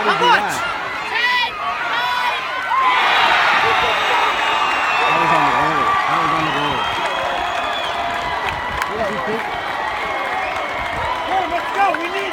How much? That was on the goal. That was on the goal. Let's go. We need